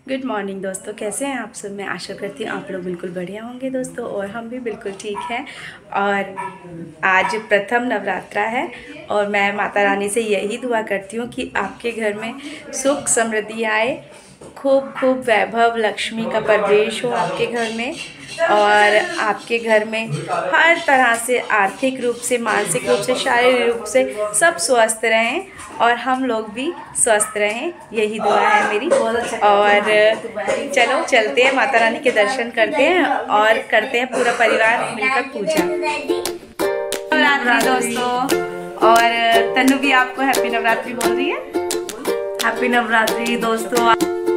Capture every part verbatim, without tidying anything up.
Good morning दोस्तों, कैसे हैं आप सब। मैं आशा करती हूँ आप लोग बिल्कुल बढ़िया होंगे दोस्तों, और हम भी बिल्कुल ठीक हैं। और आज प्रथम नवरात्रा है और मैं माता रानी से यही दुआ करती हूँ कि आपके घर में सुख समृद्धि आए, खूब खूब वैभव लक्ष्मी का प्रवेश हो आपके घर में, और आपके घर में हर तरह से आर्थिक रूप से, मानसिक रूप से, शारीरिक रूप से सब स्वस्थ रहें और हम लोग भी स्वस्थ रहें, यही दुआ है मेरी। और चलो चलते हैं, माता रानी के दर्शन करते हैं और करते हैं पूरा परिवार मिलकर पूजा। नवरात्रि दोस्तों, और तनु भी आपको हैप्पी नवरात्रि बोल रही है। हैप्पी नवरात्रि दोस्तों।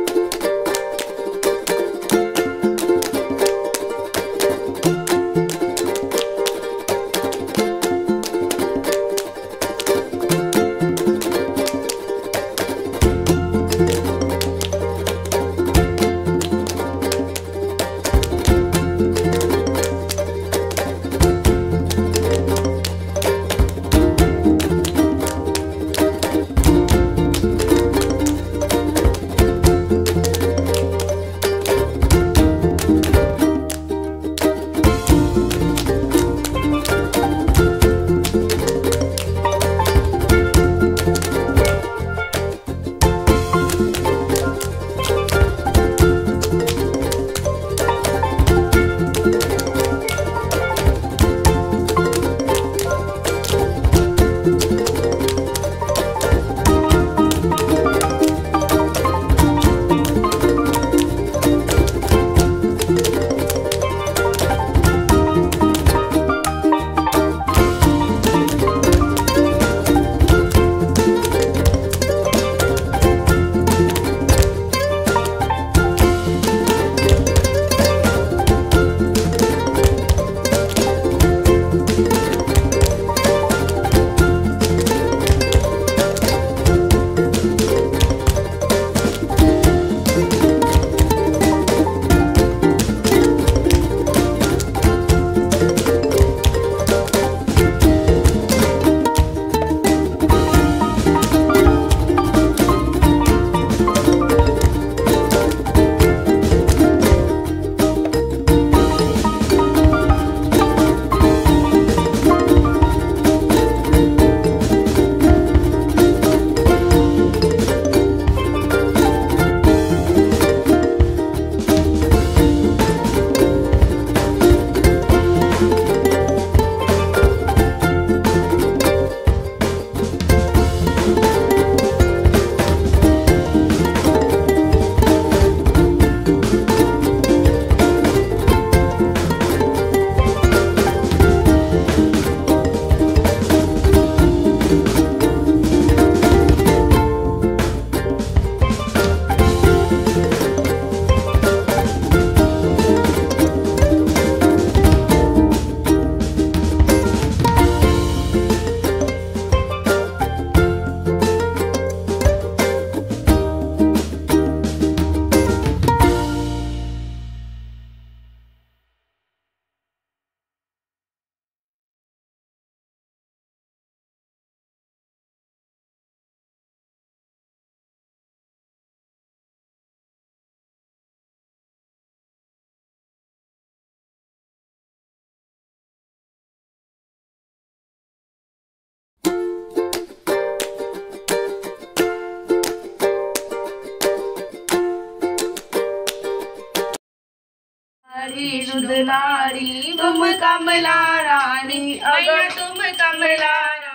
दुलारी तुम कमला रानी, अगर तुम कमला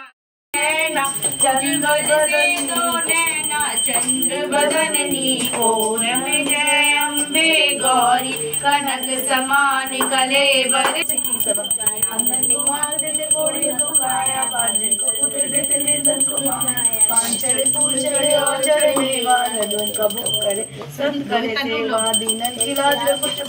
रानी, चंद्र नैना चंद्र बदननी ओर में जय अम्बे गौरी, कनक समान कले बर अंदर कुमार देते कोड़ी को काया, पांचल को पुत्र देते निर्धन को माया, पांचल फूल चढ़े और चढ़े मेवा, धन का भोग करे संत करे सेवा, दीनन की लाज कुछ।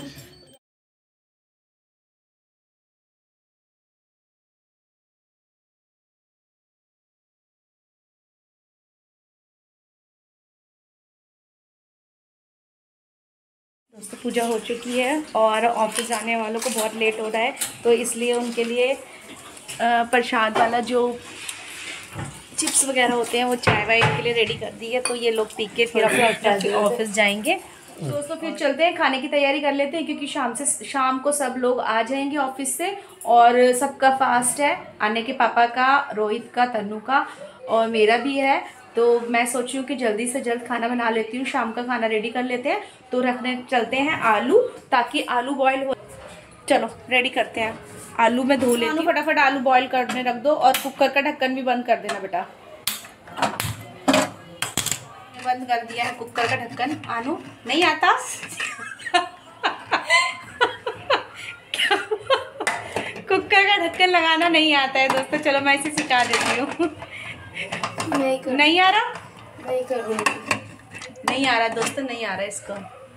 दोस्तों पूजा हो चुकी है और ऑफिस जाने वालों को बहुत लेट हो रहा है, तो इसलिए उनके लिए प्रसाद वाला जो चिप्स वगैरह होते हैं वो चाय वाय के लिए रेडी कर दी है, तो ये लोग पी के फिर अपने ऑफिस जाएंगे। दोस्तों फिर चलते हैं, खाने की तैयारी कर लेते हैं क्योंकि शाम से शाम को सब लोग आ जाएंगे ऑफिस से और सबका फास्ट है आने के, पापा का, रोहित का, तन्नू का और मेरा भी है। तो मैं सोच रही हूँ कि जल्दी से जल्द खाना बना लेती हूँ, शाम का खाना रेडी कर लेते हैं। तो रखने चलते हैं आलू, ताकि आलू बॉयल हो। चलो रेडी करते हैं। आलू में धो लेती हूँ, फटाफट आलू बॉयल करने रख दो और कुकर का ढक्कन भी बंद कर देना बेटा। बंद कर दिया है कुकर का ढक्कन। आलू नहीं आता क्या कुकर का ढक्कन लगाना नहीं आता है दोस्तों। चलो मैं इसे सिखा देती हूँ। नहीं कर नहीं आ रहा नहीं कर नहीं आ रहा दोस्तों, नहीं आ रहा इसको,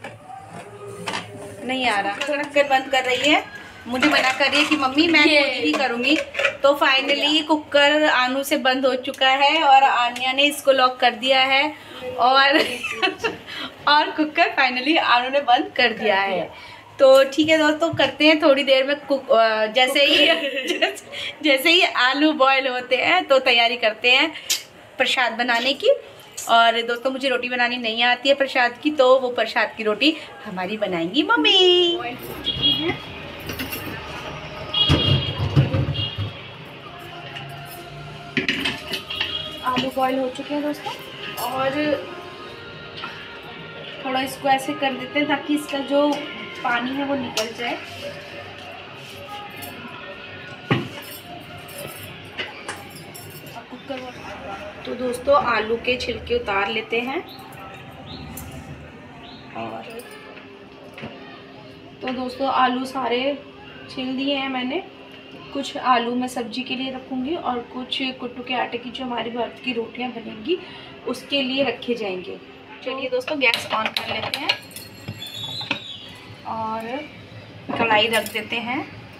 नहीं आ रहा। तो ढक्कन बंद कर रही है, मुझे मना कर रही है कि मम्मी मैं खुद ही करूँगी। तो फाइनली कुकर आनू से बंद हो चुका है और आनिया ने इसको लॉक कर दिया है और और कुकर फाइनली आनू ने बंद कर दिया है। तो ठीक है दोस्तों, करते हैं थोड़ी देर में कुक। जैसे ही जैसे, जैसे ही आलू बॉयल होते हैं तो तैयारी करते हैं प्रसाद बनाने की। और दोस्तों मुझे रोटी बनानी नहीं आती है प्रसाद की, तो वो प्रसाद की रोटी हमारी बनाएंगी मम्मी। आलू बॉयल हो चुके हैं दोस्तों और थोड़ा इसको ऐसे कर देते हैं ताकि इसका जो पानी है वो निकल जाए। तो दोस्तों आलू के छिलके उतार लेते हैं और तो दोस्तों आलू सारे छील दिए हैं मैंने। कुछ आलू मैं सब्जी के लिए रखूँगी और कुछ कुट्टू के आटे की जो हमारी व्रत की रोटियां बनेंगी उसके लिए रखे जाएंगे। चलिए दोस्तों गैस ऑन कर लेते हैं और कढ़ाई रख देते हैं,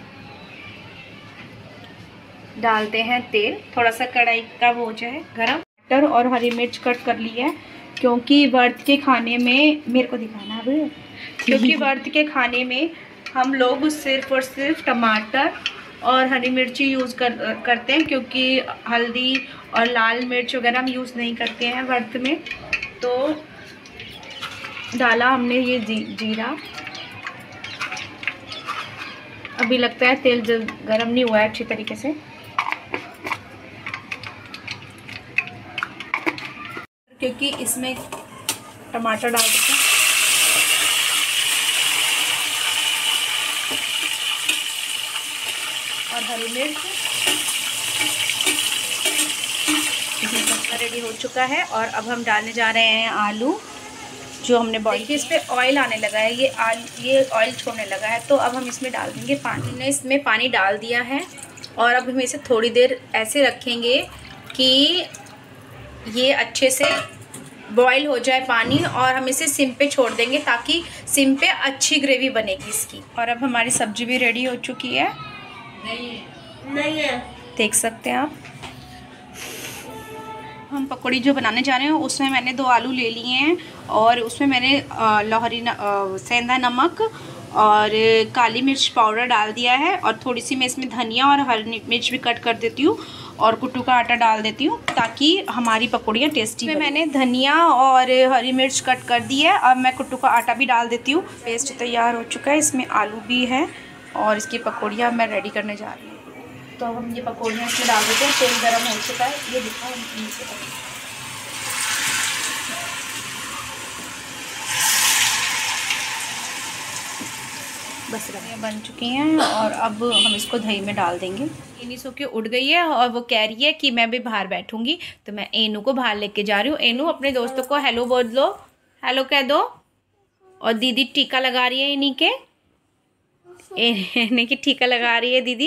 डालते हैं तेल। थोड़ा सा कढ़ाई का वो जो है गरम। टमाटर और हरी मिर्च कट कर ली है क्योंकि व्रत के खाने में मेरे को दिखाना है क्योंकि व्रत के खाने में हम लोग सिर्फ और सिर्फ टमाटर और हरी मिर्ची यूज़ कर करते हैं, क्योंकि हल्दी और लाल मिर्च वगैरह हम यूज़ नहीं करते हैं व्रत में। तो डाला हमने ये जी, जीरा। अभी लगता है तेल गरम नहीं हुआ है अच्छी तरीके से, क्योंकि इसमें टमाटर डाल देते हैं और हरी मिर्च। रेडी हो चुका है और अब हम डालने जा रहे हैं आलू जो हमने बॉईल किया। इस पे ऑयल आने लगा है, ये आल ये ऑयल छोड़ने लगा है। तो अब हम इसमें डाल देंगे पानी। हमने इसमें पानी डाल दिया है और अब हम इसे थोड़ी देर ऐसे रखेंगे कि ये अच्छे से बॉईल हो जाए पानी, और हम इसे सिम पे छोड़ देंगे ताकि सिम पे अच्छी ग्रेवी बनेगी इसकी। और अब हमारी सब्जी भी रेडी हो चुकी है। नहीं नहीं है, देख सकते हैं आप। हम पकौड़ी जो बनाने जा रहे हैं उसमें मैंने दो आलू ले लिए हैं और उसमें मैंने लाहौरी सेंधा नमक और काली मिर्च पाउडर डाल दिया है और थोड़ी सी मैं इसमें धनिया और हरी मिर्च भी कट कर देती हूँ और कुट्टू का आटा डाल देती हूँ ताकि हमारी पकौड़ियाँ टेस्टी बने। मैंने धनिया और हरी मिर्च कट कर दी है। अब मैं कुट्टू का आटा भी डाल देती हूँ। पेस्ट तैयार हो चुका है, इसमें आलू भी है और इसकी पकौड़ियाँ मैं रेडी करने जा रही हूँ। तो अब हम ये पकौड़ियाँ इसमें डाल देते हैं। तेल गरम हो चुका है, ये दिखाओ नीचे तक। बस रखिए बन चुकी हैं और अब हम इसको दही में डाल देंगे। एनी सो के उड़ गई है और वो कह रही है कि मैं भी बाहर बैठूंगी, तो मैं एनू को बाहर लेके जा रही हूँ। एनू अपने दोस्तों को हेलो बोल दो, हेलो कह दो। और दीदी टीका लगा रही है इन्हीं के, इन्हीं की टीका लगा रही है दीदी।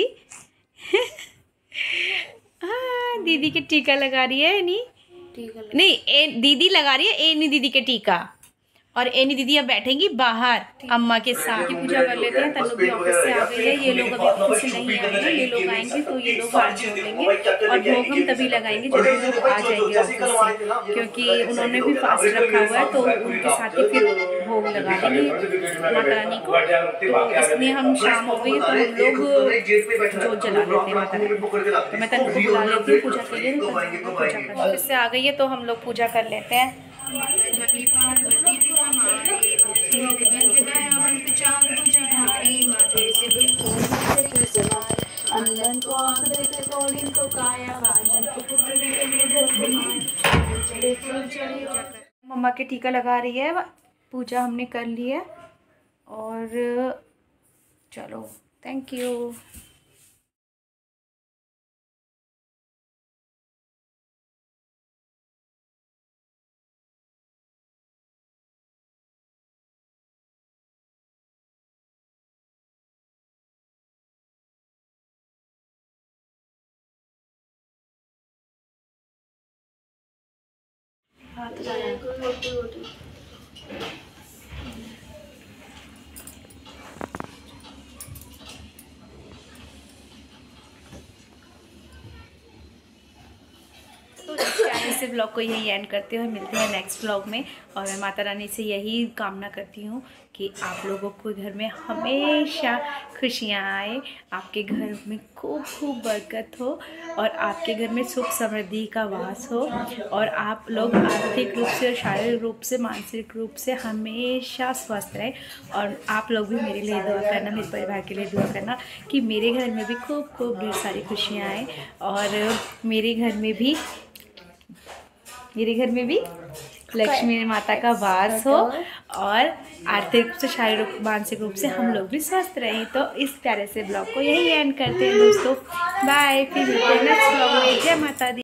हाँ दीदी के टीका लगा रही है एनी, नहीं ए, दीदी लगा रही है एनी दीदी के टीका। और एनी दीदी अब बैठेंगी बाहर अम्मा के साथ। की पूजा कर लेते हैं। तन्नू भी ऑफिस से आ गई है, ये लोग अभी ऑफिस से नहीं आए हैं। ये लोग आएंगे तो ये लोग हाथ जोड़ देंगे और भोग हम तभी लगाएंगे जब ये लोग आ जाएंगे ऑफिस से, क्योंकि उन्होंने भी फास्ट रखा हुआ है तो उनके साथ ही फिर भोग लगा देंगे माता रानी को। तो इसलिए हम शाम हो गई तो हम लोग जोत जला लेते हैं माता रानी। तो मैं तन्नू को बुला लेती हूँ पूजा के लिए, पूजा कर ऑफिस से आ गई है तो हम लोग पूजा कर लेते हैं। मम्मा के टीका लगा रही है, पूजा हमने कर ली है और चलो थैंक यू। हाथ इस ब्लॉग को यही एंड करते हैं और मिलते हैं नेक्स्ट ब्लॉग में। और मैं माता रानी से यही कामना करती हूँ कि आप लोगों को घर में हमेशा खुशियाँ आए, आपके घर में खूब खूब बरकत हो और आपके घर में सुख समृद्धि का वास हो और आप लोग आर्थिक रूप से, शारीरिक रूप से, मानसिक रूप से हमेशा स्वस्थ रहें। और आप लोग भी मेरे लिए दुआ करना, मेरे परिवार के लिए दुआ करना कि मेरे घर में भी खूब खूब ढेर सारी खुशियाँ आएँ और मेरे घर में भी मेरे घर में भी लक्ष्मी माता का वास हो और आर्थिक रूप से, शारीरिक रूप, मानसिक रूप से हम लोग भी स्वस्थ रहें। तो इस प्यारे से ब्लॉग को यही एंड करते हैं दोस्तों। बाय, फिर मिलते हैं नेक्स्ट ब्लॉग में। जय माता दी।